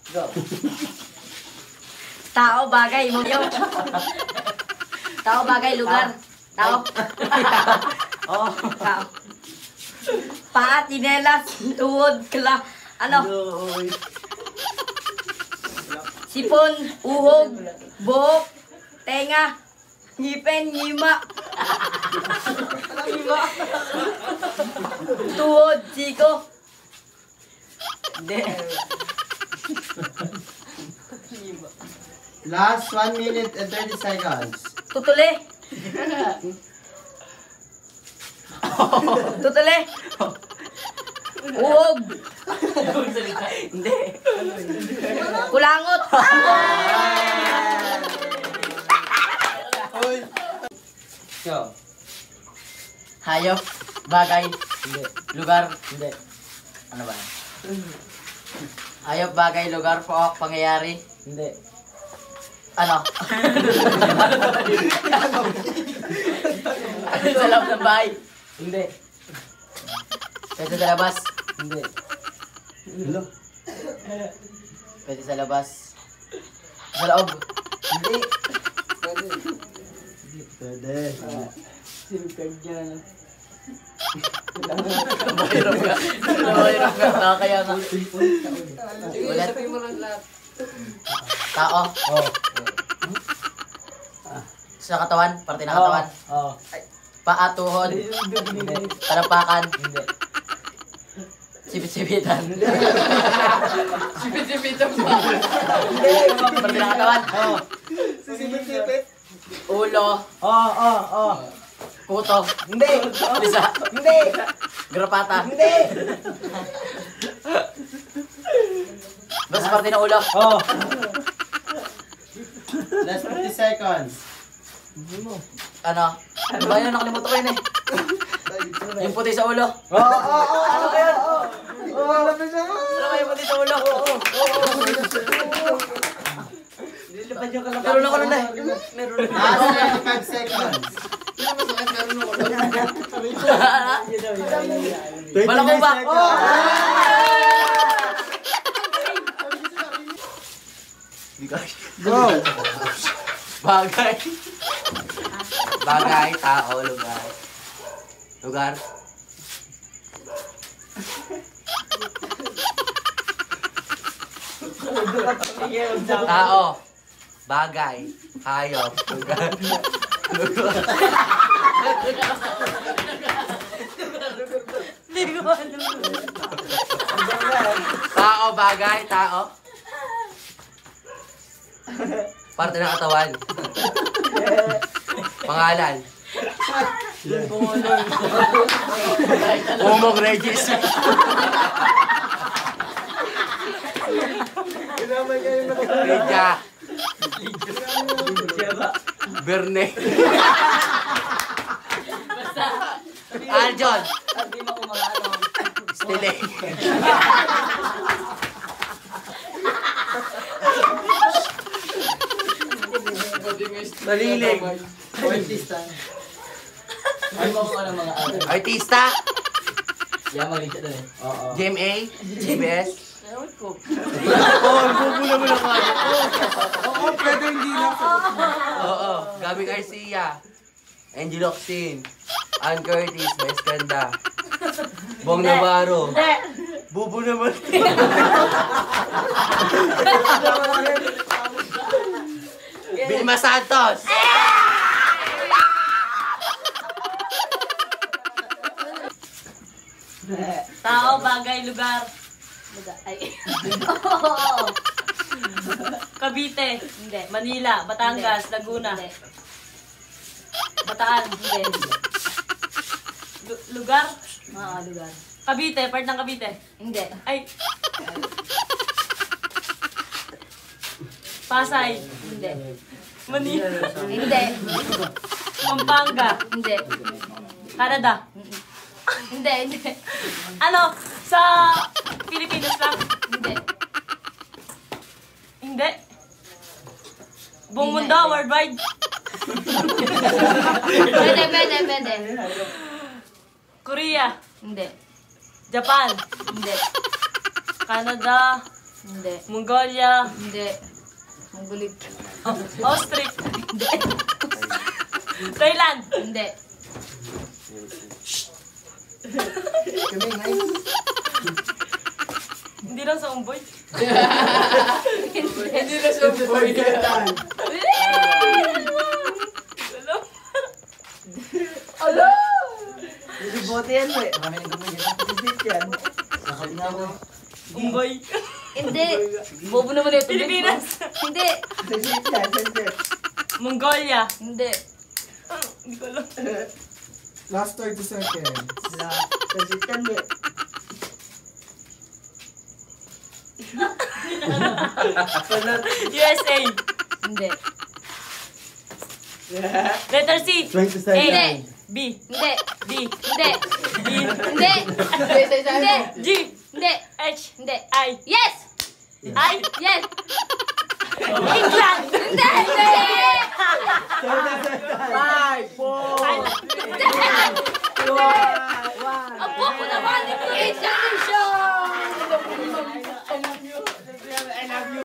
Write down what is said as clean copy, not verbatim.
Go. Tao, bagay, mumyo. Tao, bagay, lugar. Tao. Oh. Tao. Paa, tinelas, tuhod, kala. Ano? Sipon, uhog, buhok, tenga, ngipin, ngima. Ngima. Tuhod, siko. Hindi. Last 1 minute and 30 seconds. Tutuli. Tutuli. Uhog. Hindi. Kulangot. Go. Hayop, bagay, Hindi. lugar. Hindi. Ano ba? Hayop, bagay, lugar, pangyayari. Hindi. Ano? Ano sa loob ng bahay? Hindi. Pwede sa labas? Hindi. Hello? Pwede sa labas. Sa loob? Hindi. Pwede. Silkag dyan. Mahirap ka. Mahirap ka. Nakakaya nga. Ulit. Sabihin mo lang lahat. Tao. Oh. Sa katawan. Parte ng katawan. Oh. Paa, tuhod. Hindi. Talampakan. Hindi. Sipit-sipitan. Sipit-sipitan pa. Parte ng katawan. Oh. Sipit-sipit. Ulo. Oh. Kuto. Hindi. Lisa. Hindi. Grapata. Hindi. Basta parte ng ulo. Oh. Last 50 seconds. Ano? Ano ba yun? Nakalimutan ko yun eh. Yung puti sa ulo. Ano ba yun? Ano ba yung puti sa ulo? Meron ako nun eh. Meron Last 25 seconds. Bala ko ba? Go! Bagay. Bagay, tao, lugar. Lugar. Tao. Bagay. Hayop. Lugar. Lugar. Hindi ko alam. Tao, bagay, tao. Parte ng katawan. Pangalan. Umog Regis. Lidya. Berne. Aljon. Stile. Nalilig. Artista. Ano mo kung ano mga ate? Artista. Yan, mag-reach doon eh. Oo. GMA. GBS. Oo, pwede hindi na. Oo. Gabi Garcia. Angie Locsin. Ann Curtis. Maeskanda. Bong Navarro. Bubo naman. Vilma Santos. Tao, bagay, lugar. Ay. Cavite. Hindi. Manila, Batangas, Laguna. Hindi. Bataan. Hindi. Lugar? Lugar. Cavite, part ng Cavite. Hindi. Ay. Pasay. Hindi. Manila. Hindi. Pampanga. Hindi. Canada. Hindi. Hindi. Ano? Sa Pilipinas lang? Hindi. Hindi. Buong Hindi mundo, nga, worldwide. Pwede. Korea. Hindi. Japan. Hindi. Canada. Hindi. Mongolia. Hindi. Mongolit. Ostrich. Thailand. Hindi. Kami ngayon. Hindi lang sa umboy. Hindi na siya boy. Alam. Hindi bote yan eh. Kami nagkamay dito. Isip yan. Nakali nga ako. Umboy. Hindi. Bobo naman ito. Pilipinas. Hindi. Isip yan. Isip. Mongolia. Hindi. Hindi ko alam. Last 30 seconds. Isip yan eh. USA. Hindi. Letter C. 20 A. seconds. B. Hindi. D. Hindi. B. Hindi. Hindi. G. Hindi. H. Hindi. I. Yes! I. Yes! England.